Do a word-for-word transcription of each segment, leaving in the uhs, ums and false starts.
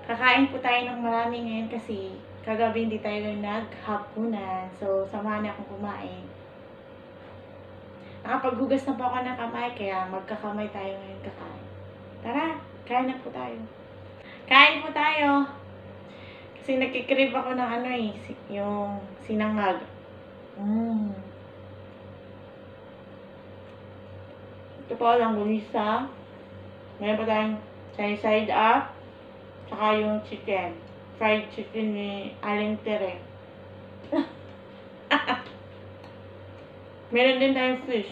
Kakain po tayo ng marami ngayon kasi kagabi hindi tayo naghapunan. So, samahan niya akong kumain. Nakapaghugas na po ako ng kamay, kaya magkakamay tayo ngayon kakain. Tara, kain na po tayo. Kain po tayo! Kasi nagkikrib ako ng ano eh, yung sinangag. Mmm. Ito po lang gulisa. Meron pa tayong side up. Tsaka yung chicken. Fried chicken ni Aling Tere. Meron din tayong fish.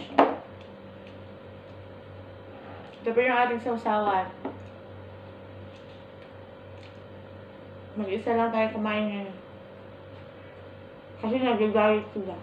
Ito po yung ating sausawan. Mag-isa lang tayo kumain ngayon. Kasi nag-diet sila.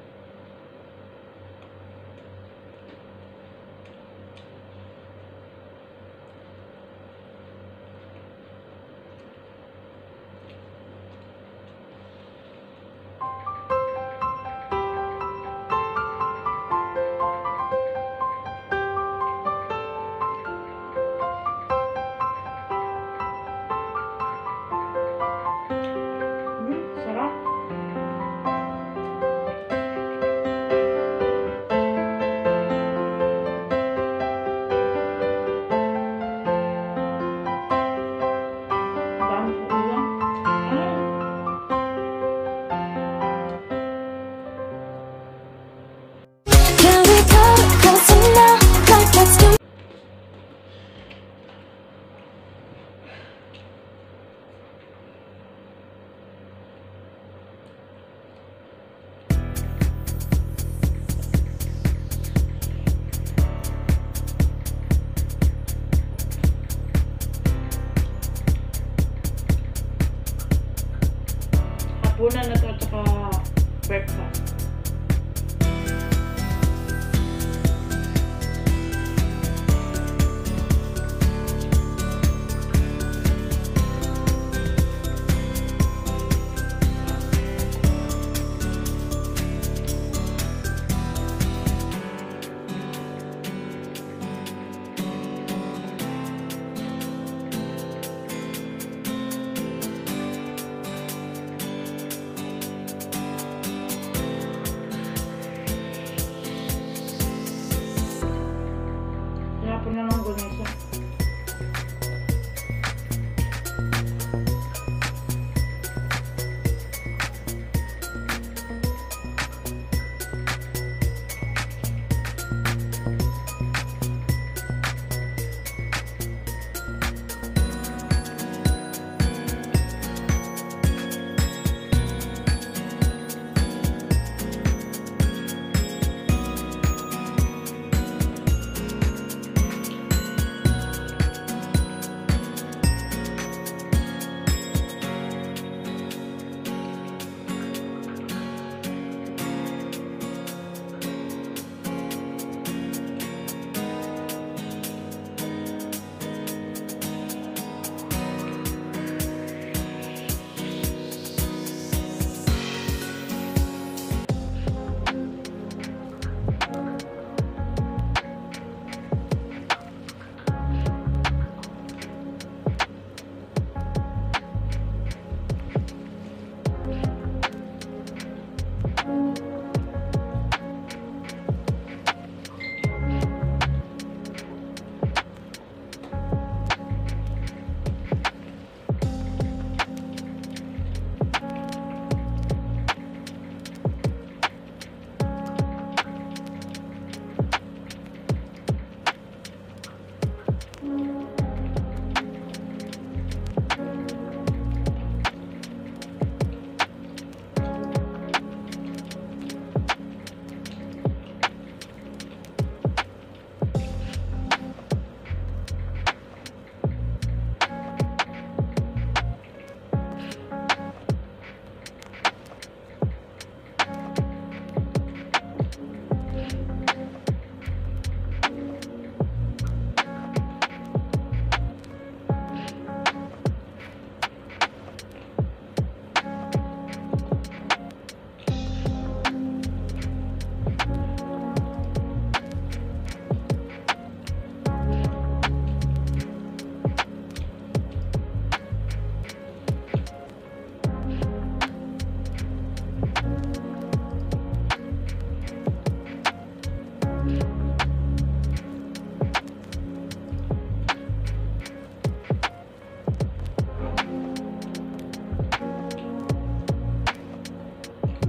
Hapunan na ito at saka breakfast.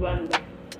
Banda.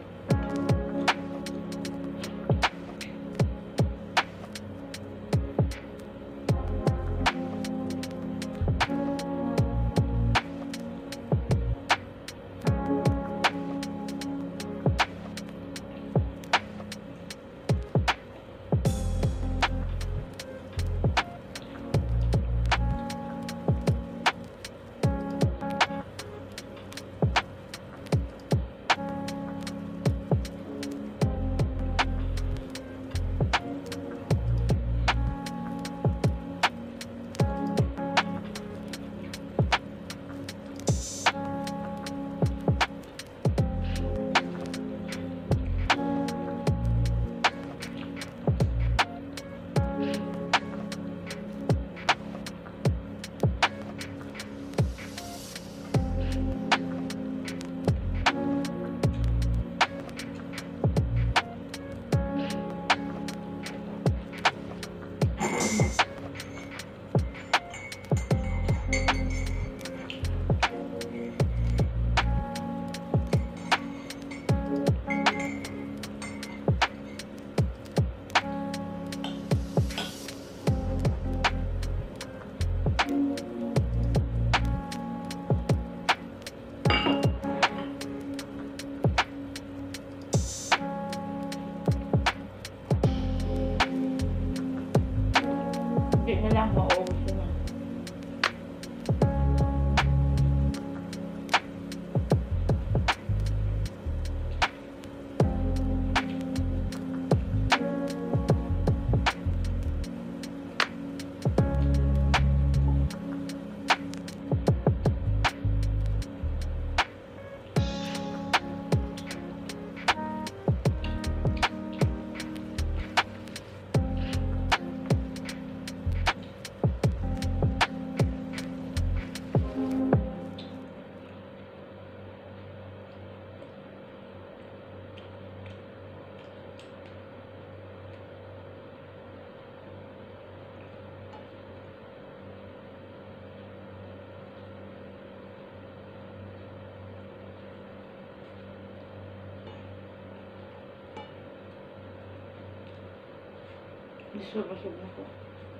Hindi na lang maubos na. Sobra-sobra na po.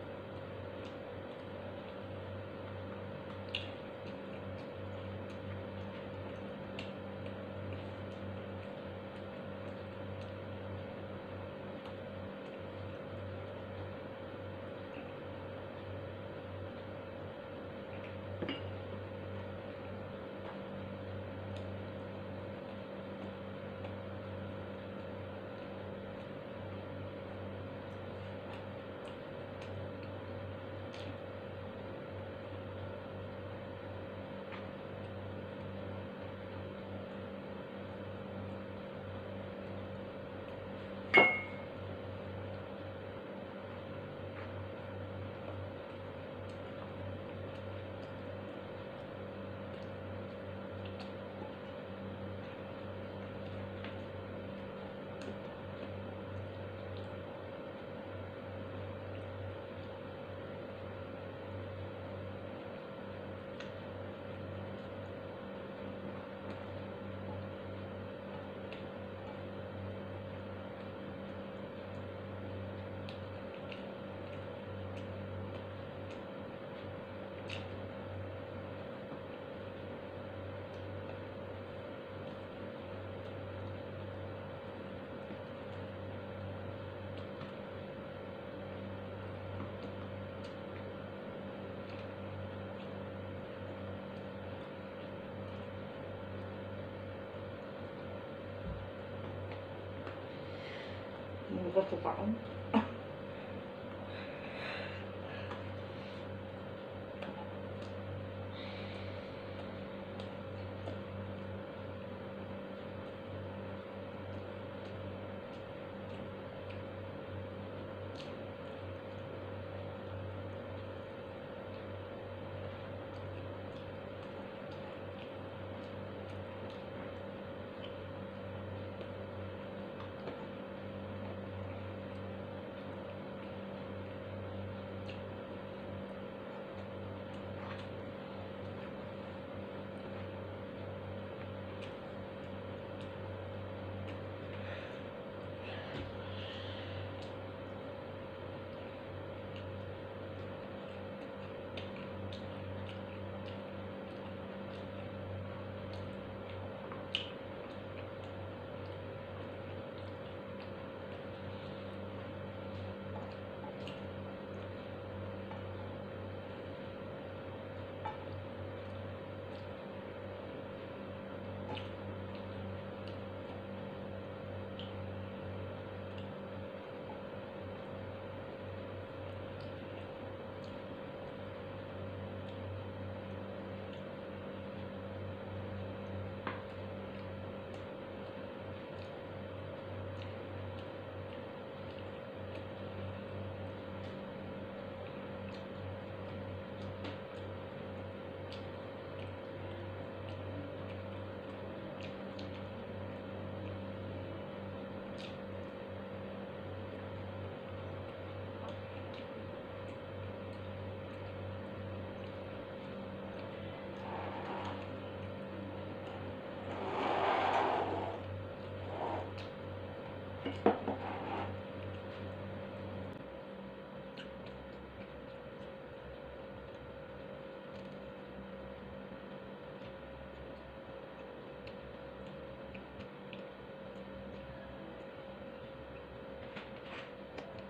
Nagkasukaan.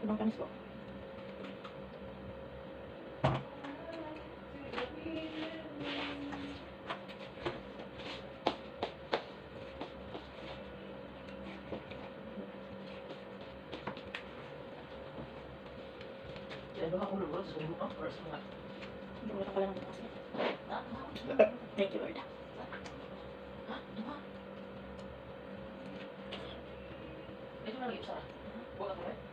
Ibang tamis po. Wala ka lang kasi. Thank you, Lord. Ito na lagi usaha. Buat ako eh.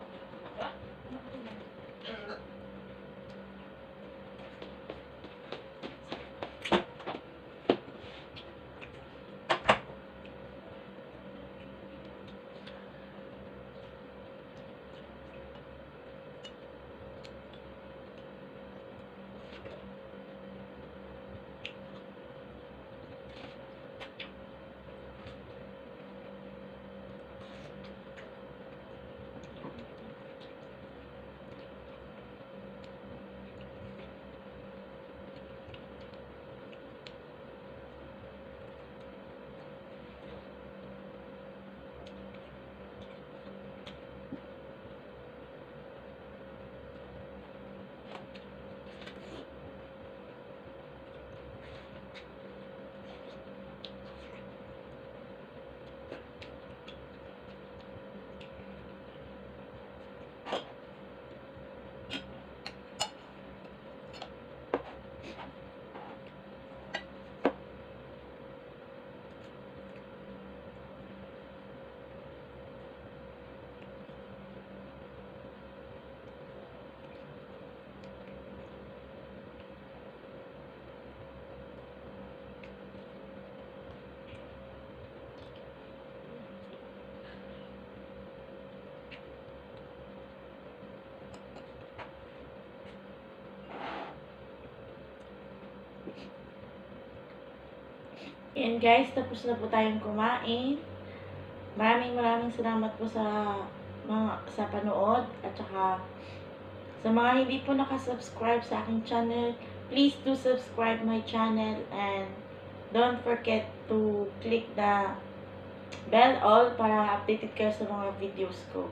Yan guys, tapos na po tayong kumain. Maraming maraming salamat po sa mga sa panood at saka sa mga hindi po nakasubscribe sa aking channel, please do subscribe my channel and don't forget to click the bell all para updated kayo sa mga videos ko.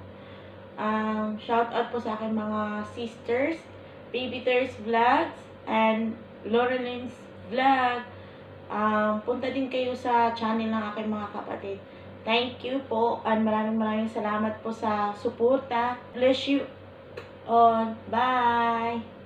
Um, shout out po sa aking mga sisters, Baby Tears Vlogs and Laurelin's Vlog. Um, punta din kayo sa channel ng aking mga kapatid. Thank you po and maraming maraming salamat po sa suporta. Bless you all. Bye!